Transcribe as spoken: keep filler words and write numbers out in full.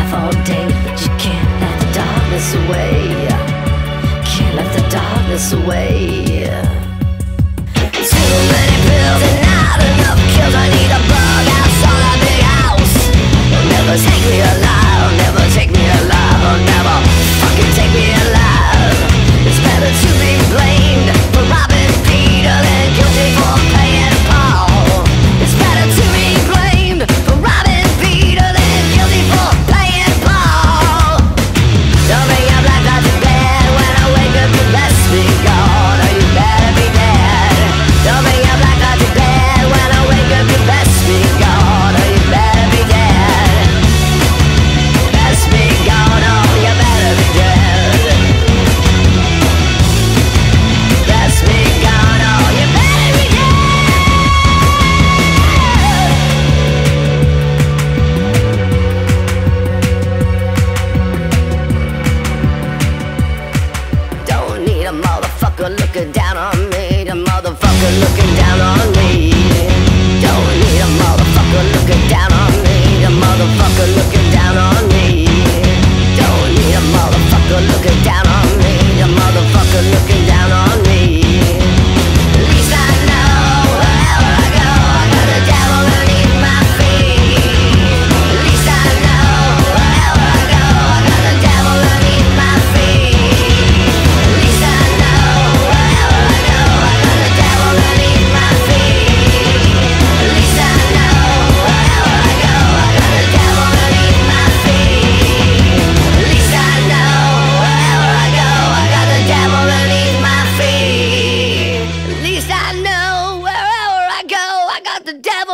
laugh all day, but you can't let the darkness away. Can't let the darkness away. Too many pills and not enough kills. I need a bug house on a big house. They'll never take me alive. Never take me alive. They'll never fucking take me alive. It's better to be blamed for robbing Peter than guilty for paying Paul. It's better to be blamed for robbing Peter than guilty for paying Paul. Don't bring up like I did bad. When I wake up, you best be gone, or you better be dead. Don't bring up like I did bad. When I wake up, you best be gone, or you better be dead. Best be gone, or you better be dead. Best be gone, or you better be dead. Don't need a motherfucker looking down on me. The motherfucker looking down on me. Don't need a motherfucker looking down on me. The motherfucker looking down on me. Don't need a motherfucker looking down on me. The motherfucker looking down on me. At least I know wherever I go, I got the devil beneath my feet. At least I know wherever I go, I got the devil beneath my feet. At least I know wherever I go, I got the devil beneath my feet. At least I know wherever I go, I got the devil beneath my feet. At least I know wherever I go, I got the devil beneath my feet. At least I know wherever I go, I got the devil